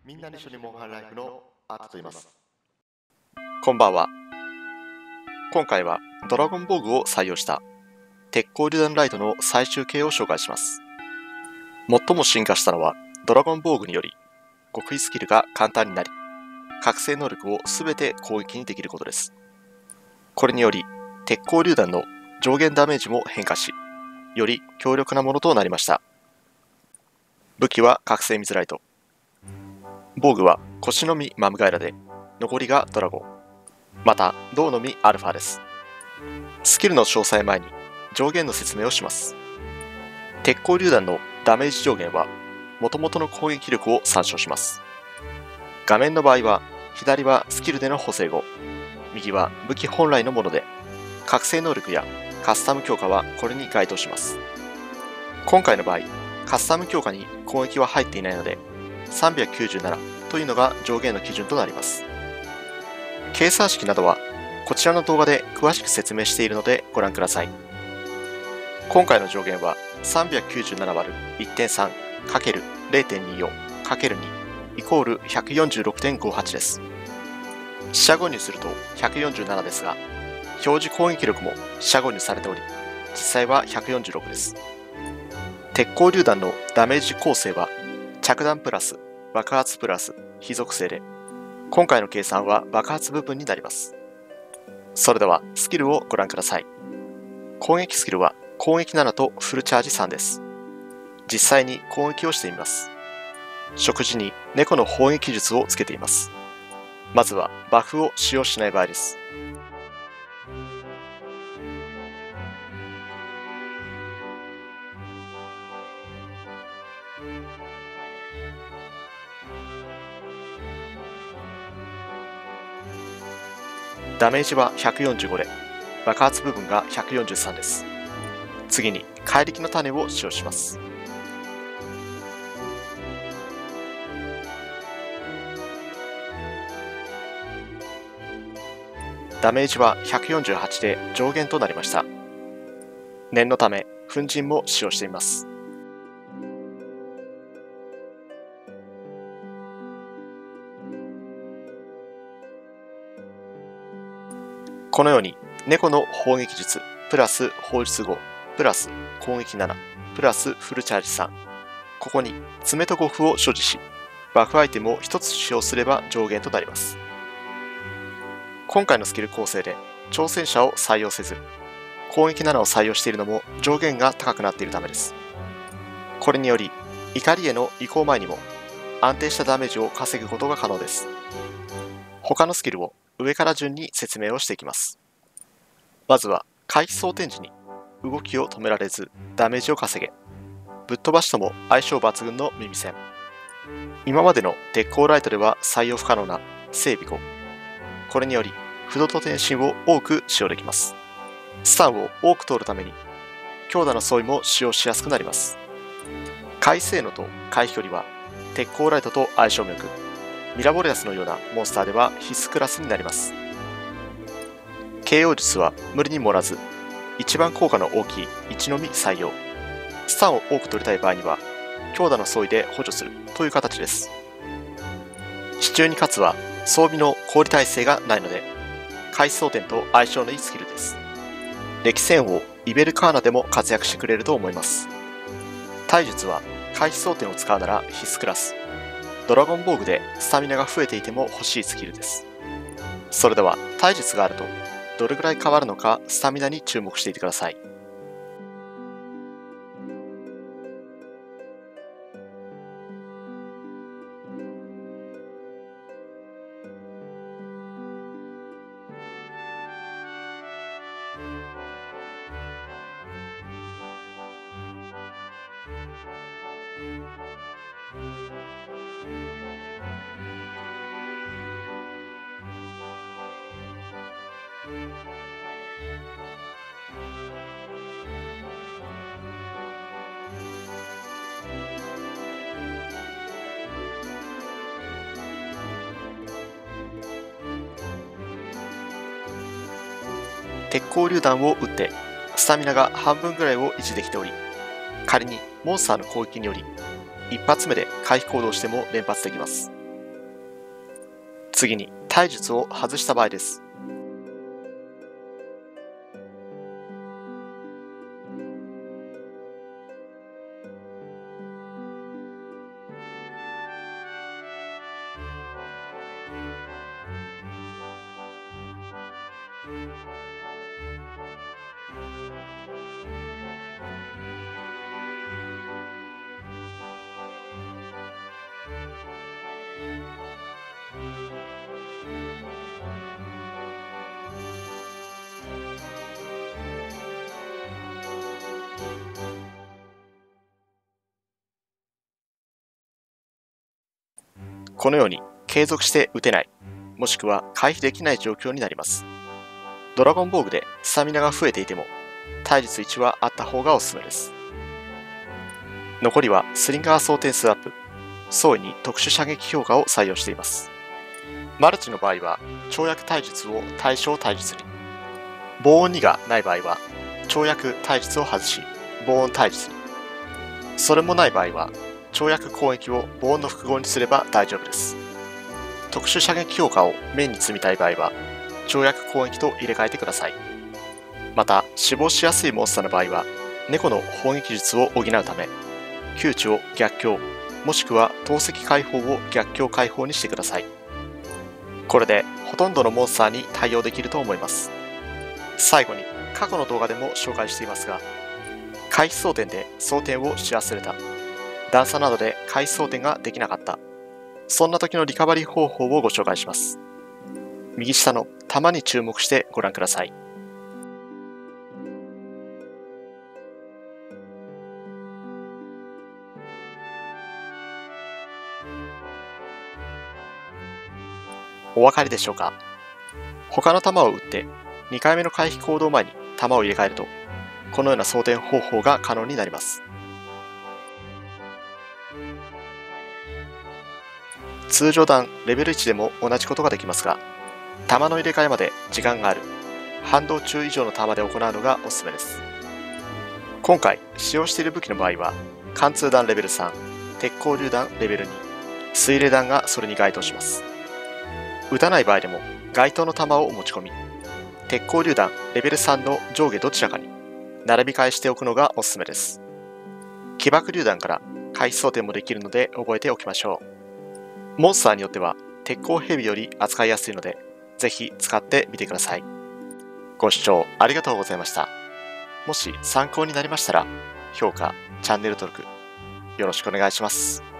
みんなで一緒にモンハンライフのアートと言います。 こんばんは。今回はドラゴンボーグを採用した鉄鋼榴弾ライトの最終形を紹介します。最も進化したのはドラゴンボーグにより極意スキルが簡単になり、覚醒能力をすべて攻撃にできることです。これにより鉄鋼榴弾の上限ダメージも変化し、より強力なものとなりました。武器は覚醒水ライト。防具は腰のみマムガイラで、残りがドラゴン。また、銅のみアルファです。スキルの詳細前に上限の説明をします。鉄鋼榴弾のダメージ上限は、元々の攻撃力を参照します。画面の場合は、左はスキルでの補正後、右は武器本来のもので、覚醒能力やカスタム強化はこれに該当します。今回の場合、カスタム強化に攻撃は入っていないので、397というのが上限の基準となります。計算式などはこちらの動画で詳しく説明しているのでご覧ください。今回の上限は 397÷1.3×0.24×2 イコール 146.58 です。四捨五入すると147ですが、表示攻撃力も四捨五入されており、実際は146です。鉄鋼榴弾のダメージ構成は着弾プラス爆発プラス非属性で、今回の計算は爆発部分になります。それではスキルをご覧ください。攻撃スキルは攻撃7とフルチャージ3です。実際に攻撃をしてみます。食事に猫の砲撃術をつけています。まずはバフを使用しない場合です。ダメージは145で、爆発部分が143です。次に怪力の種を使用します。ダメージは148で上限となりました。念のため粉塵も使用しています。このように猫の砲撃術プラス砲術5プラス攻撃7プラスフルチャージ3、ここに爪と呉服を所持し、バフアイテムを1つ使用すれば上限となります。今回のスキル構成で挑戦者を採用せず、攻撃7を採用しているのも上限が高くなっているためです。これにより怒りへの移行前にも安定したダメージを稼ぐことが可能です。他のスキルを上から順に説明をしていきます。まずは回避装填時に動きを止められずダメージを稼げ、ぶっ飛ばしとも相性抜群の耳栓。今までの鉄鋼ライトでは採用不可能な整備後、これにより不動と転身を多く使用できます。スタンを多く通るために強打の装備も使用しやすくなります。回避性能と回避距離は鉄鋼ライトと相性も良く、ミラボレアスのようなモンスターでは必須クラスになります。KO 術は無理に盛らず、一番効果の大きい1のみ採用。スタンを多く取りたい場合には、強打の装備で補助するという形です。支柱に勝つは装備の氷耐性がないので、回避装填と相性のいいスキルです。歴戦王イベルカーナでも活躍してくれると思います。体術は回避装填を使うなら必須クラス。ドラゴンボーグでスタミナが増えていても欲しいスキルです。それでは体術があるとどれぐらい変わるのかスタミナに注目していてください。鉄鋼榴弾を撃ってスタミナが半分ぐらいを維持できており、仮にモンスターの攻撃により一発目で回避行動しても連発できます。 次に体術を外した場合です。このように継続して打てない、もしくは回避できない状況になります。ドラゴンボーグでスタミナが増えていても、体術1はあった方がおすすめです。残りはスリンガー装填数アップ、総意に特殊射撃評価を採用しています。マルチの場合は、跳躍体術を対象体術に、防音2がない場合は、跳躍体術を外し、防音体術に、それもない場合は、跳躍攻撃を防音の複合にすれば大丈夫です。特殊射撃評価を面に積みたい場合は、跳躍攻撃と入れ替えてください。また、死亡しやすいモンスターの場合は、猫の砲撃術を補うため、窮地を逆境、もしくは投石解放を逆境解放にしてください。これでほとんどのモンスターに対応できると思います。最後に、過去の動画でも紹介していますが、回避装填で装填をし忘れた、段差などで回避装填ができなかった、そんな時のリカバリー方法をご紹介します。右下の弾に注目してご覧ください。お分かりでしょうか？他の弾を撃って2回目の回避行動前に弾を入れ替えると、このような装填方法が可能になります。通常弾レベル1でも同じことができますが、弾の入れ替えまで時間がある、反動中以上の弾で行うのがおすすめです。今回使用している武器の場合は、貫通弾レベル3、鉄鋼榴弾レベル2、水冷弾がそれに該当します。撃たない場合でも該当の弾を持ち込み、鉄鋼榴弾レベル3の上下どちらかに並び替えしておくのがおすすめです。起爆榴弾から回避装填もできるので覚えておきましょう。モンスターによっては鉄鋼ヘビより扱いやすいので、ぜひ使ってみてください。ご視聴ありがとうございました。もし参考になりましたら、評価、チャンネル登録よろしくお願いします。